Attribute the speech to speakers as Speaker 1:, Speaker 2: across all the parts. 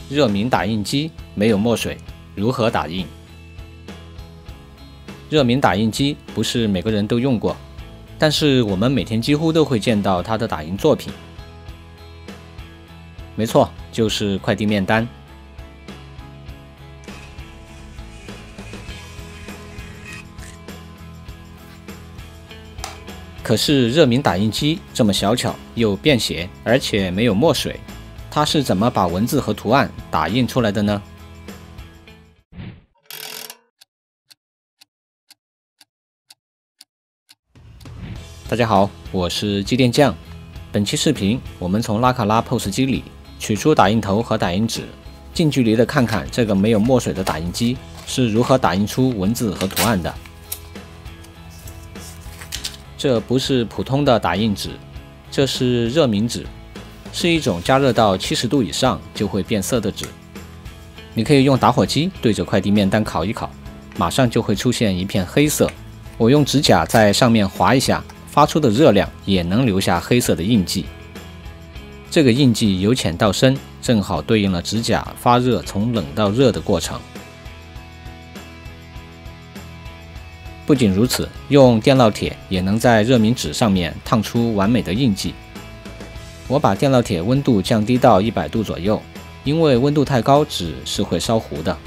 Speaker 1: 热敏打印机没有墨水，如何打印？热敏打印机不是每个人都用过，但是我们每天几乎都会见到它的打印作品。没错，就是快递面单。可是热敏打印机这么小巧又便携，而且没有墨水，它是怎么把文字和图案打印出来的呢？大家好，我是机电匠。本期视频，我们从拉卡拉 POS 机里取出打印头和打印纸，近距离的看看这个没有墨水的打印机是如何打印出文字和图案的。这不是普通的打印纸，这是热敏纸，是一种加热到70度以上就会变色的纸。你可以用打火机对着快递面单烤一烤，马上就会出现一片黑色。我用指甲在上面划一下，发出的热量也能留下黑色的印记。这个印记由浅到深，正好对应了指甲发热从冷到热的过程。不仅如此，用电烙铁也能在热敏纸上面烫出完美的印记。我把电烙铁温度降低到100度左右，因为温度太高，纸是会烧糊的。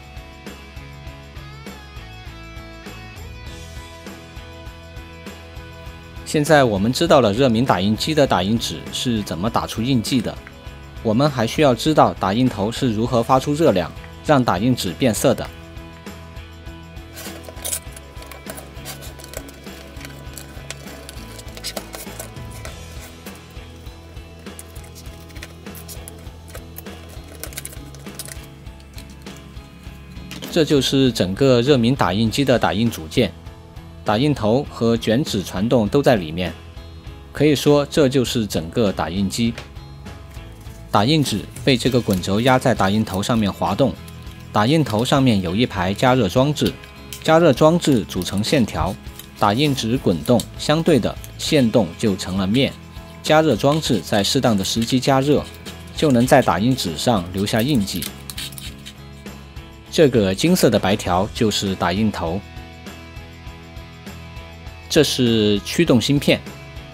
Speaker 1: 现在我们知道了热敏打印机的打印纸是怎么打出印记的，我们还需要知道打印头是如何发出热量，让打印纸变色的。这就是整个热敏打印机的打印组件，打印头和卷纸传动都在里面，可以说这就是整个打印机。打印纸被这个滚轴压在打印头上面滑动，打印头上面有一排加热装置，加热装置组成线条，打印纸滚动，相对的线动就成了面，加热装置在适当的时机加热，就能在打印纸上留下印记。这个金色的白条就是打印头，这是驱动芯片，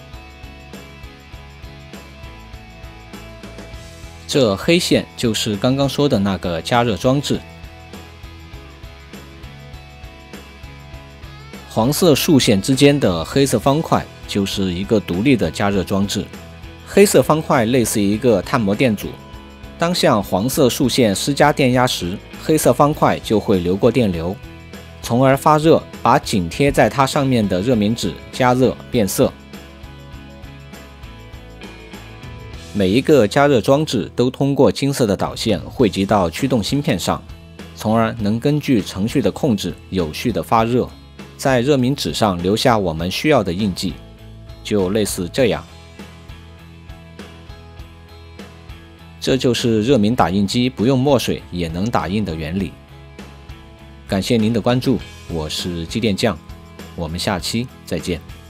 Speaker 1: 这黑线就是刚刚说的那个加热装置，黄色竖线之间的黑色方块就是一个独立的加热装置。黑色方块类似一个碳膜电阻，当向黄色竖线施加电压时，黑色方块就会流过电流，从而发热，把紧贴在它上面的热敏纸加热变色。每一个加热装置都通过金色的导线汇集到驱动芯片上，从而能根据程序的控制有序的发热，在热敏纸上留下我们需要的印记，就类似这样。这就是热敏打印机不用墨水也能打印的原理。感谢您的关注，我是机电匠，我们下期再见。